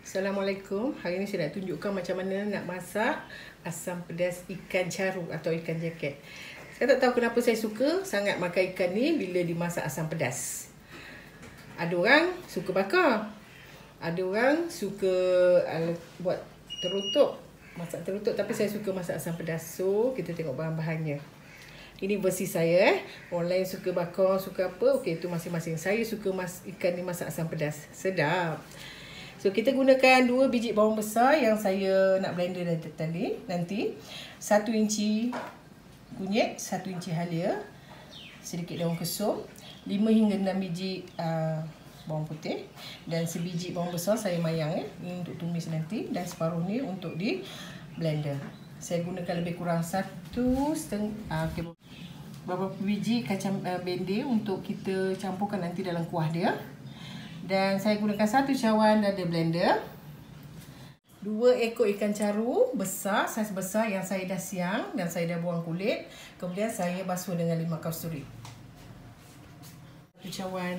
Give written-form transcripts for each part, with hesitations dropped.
Assalamualaikum. Hari ini saya nak tunjukkan macam mana nak masak asam pedas ikan caru atau ikan jacket. Saya tak tahu kenapa saya suka sangat makan ikan ni bila dimasak asam pedas. Ada orang suka bakar. Ada orang suka buat terutuk, masak terutuk, tapi saya suka masak asam pedas. So, kita tengok bahan-bahannya. Ini versi saya. Orang lain suka bakar, suka apa, okey, itu masing-masing. Saya suka ikan ni masak asam pedas. Sedap. So, kita gunakan 2 biji bawang besar yang saya nak blender nanti. 1 inci kunyit, 1 inci halia, sedikit daun kesum, 5 hingga 6 biji bawang putih, dan sebiji bawang besar saya mayang ini untuk tumis nanti, dan separuh ni untuk di blender. Saya gunakan lebih kurang 1,5 beberapa biji kacang bende untuk kita campurkan nanti dalam kuah dia. Dan saya gunakan 1 cawan dada blender, 2 ekor ikan caru besar, saiz besar yang saya dah siang dan saya dah buang kulit. Kemudian saya basuh dengan limak kasturi. 1 cawan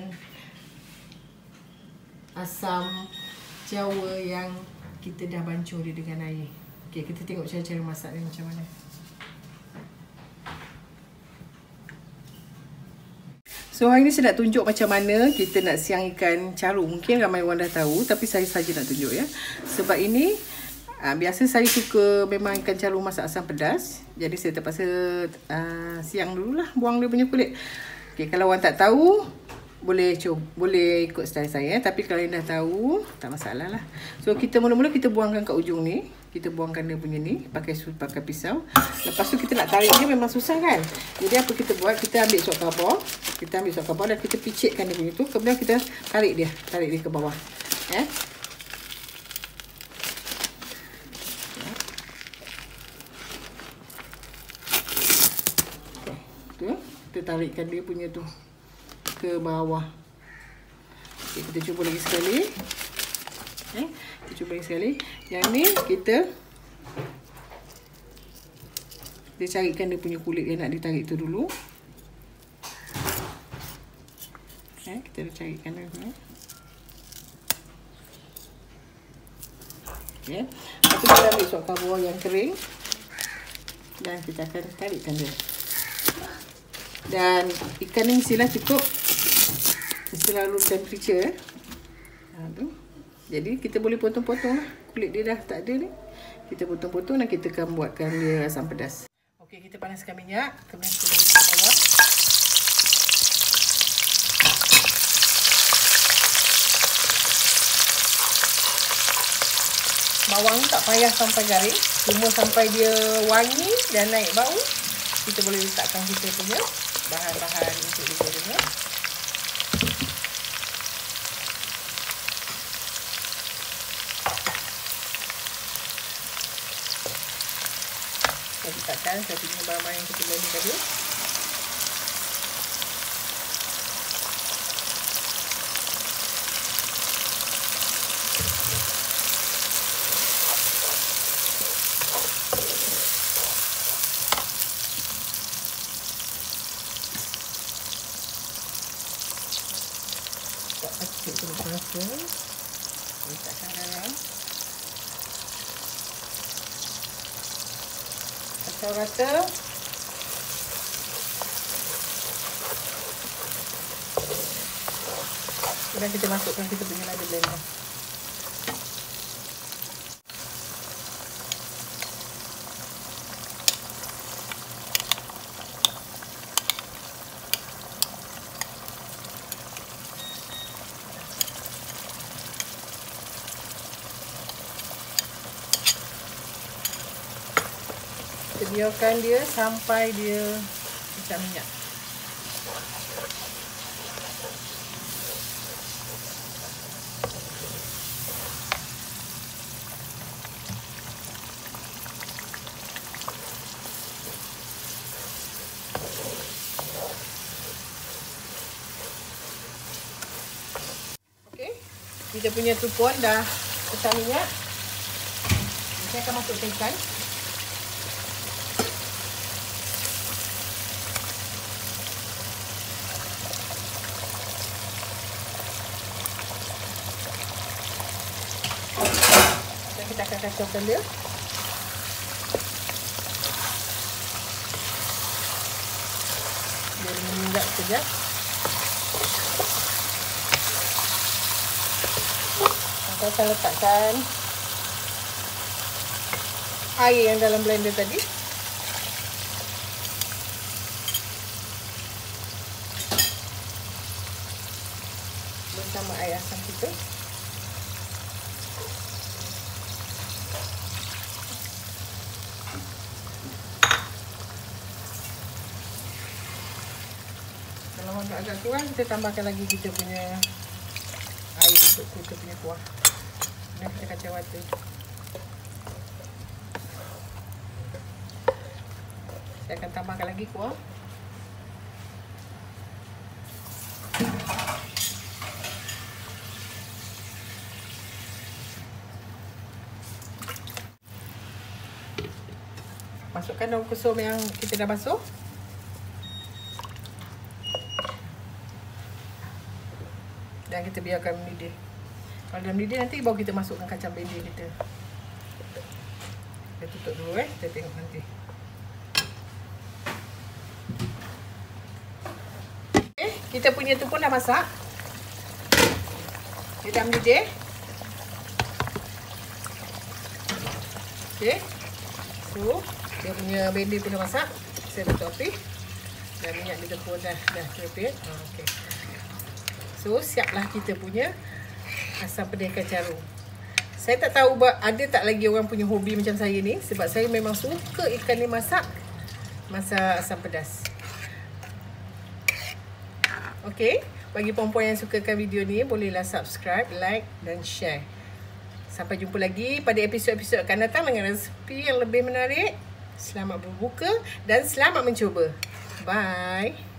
asam jawa yang kita dah bancur dia dengan air. Okey, kita tengok cara-cara masak ni macam mana. So, hari ni saya nak tunjuk macam mana kita nak siang ikan caru. Mungkin ramai orang dah tahu, tapi saya saja nak tunjuk ya. Sebab ini biasa saya suka memang ikan caru masak asam pedas. Jadi saya terpaksa siang dululah, buang dia punya kulit. Okey, kalau orang tak tahu, boleh ikut style saya. Tapi kalau yang dah tahu, tak masalah lah. So, kita mula-mula kita buangkan kat ujung ni. Kita buangkan dia punya ni pakai pisau. Lepas tu kita nak tarik dia memang susah kan. Jadi apa kita buat, kita ambil suap karbon. Dan kita picitkan dia punya tu. Kemudian kita tarik dia ke bawah. Tu, kita tarikkan dia punya tu ke bawah. Okay, kita cuba lagi sekali. Kita cuba lagi sekali. Yang ni kita carikan dia punya kulit yang nak ditarik tu dulu. Kita carikan dia dulu. Okey. Lepas tu kita ambil suap karbon yang kering dan kita akan tarikkan dia. Dan ikan ni mestilah cukup selalu temperature. Tu. Jadi kita boleh potong-potong lah. Kulit dia dah tak ada ni. Kita potong-potong dan kita akan buatkan dia asam pedas. Okey, kita panaskan minyak. Kemudian kita letakkan bawang. Bawang ni tak payah sampai garing. Cuma sampai dia wangi dan naik bau. Kita boleh letakkan kita punya bahan-bahan untuk digoreng. Saya letakkan satunya bahan-bahan yang kita blender tadi. Letakkan sikit jeruk rasa. Letakkan dalam. Kacau rata. Kemudian kita masukkan kita punya lada blender. Biarkan dia sampai dia pecah minyak. Okey, kita punya tupuan dah pecah minyak. Saya akan masukkan ikan. Dan kita akan kacaukan dia. Dia menyengat sekejap. Kita akan letakkan air yang dalam blender tadi. Bersama air asam kita. Kalau agak kurang, kita tambahkan lagi kita punya air untuk kita punya kuah. Dan kita kacau rata. Saya akan tambahkan lagi kuah. Masukkan daun kusum yang kita dah basuh. Dan kita biarkan mendidih. Kalau dah mendidih nanti baru kita masukkan kacang bendi kita. Kita tutup dulu kita tengok nanti. Kita punya tu pun dah masak. Dia dah mendidih. Okey. So, dia punya bendi pun dah masak. Saya tutup api. Dan minyak kita pun dah kepit. Okey. So, siaplah kita punya asam pedas ikan jaru. Saya tak tahu ada tak lagi orang punya hobi macam saya ni. Sebab saya memang suka ikan ni masak asam pedas. Okey, bagi perempuan yang sukakan video ni, bolehlah subscribe, like dan share. Sampai jumpa lagi pada episod-episod akan datang dengan resipi yang lebih menarik. Selamat berbuka dan selamat mencuba. Bye.